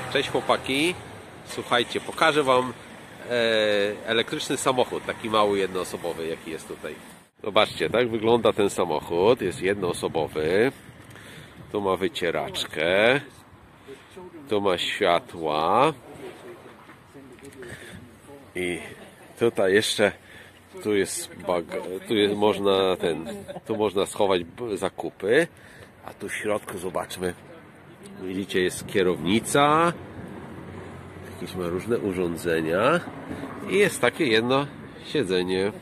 Cześć chłopaki, słuchajcie, pokażę wam elektryczny samochód, taki mały jednoosobowy, jaki jest tutaj. Zobaczcie, tak wygląda ten samochód, jest jednoosobowy. Tu ma wycieraczkę, tu ma światła i tutaj jeszcze tu można schować zakupy, a tu w środku zobaczmy, widzicie, jest kierownica, jakieś ma różne urządzenia i jest takie jedno siedzenie.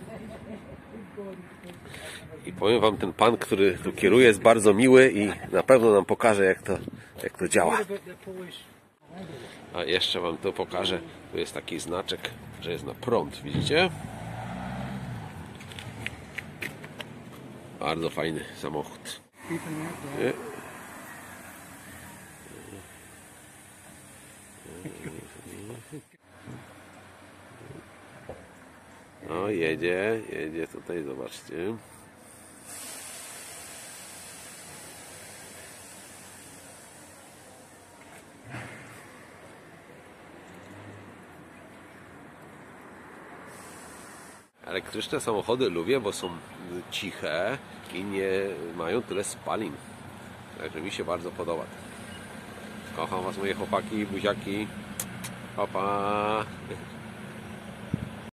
I powiem wam, ten pan, który tu kieruje, jest bardzo miły i na pewno nam pokaże, jak to działa. A jeszcze wam to pokażę. Tu jest taki znaczek, że jest na prąd, widzicie? Bardzo fajny samochód. No, jedzie tutaj, zobaczcie. Elektryczne samochody lubię, bo są ciche i nie mają tyle spalin. Także mi się bardzo podoba. Kocham was, moje chłopaki, buziaki. Pa, pa.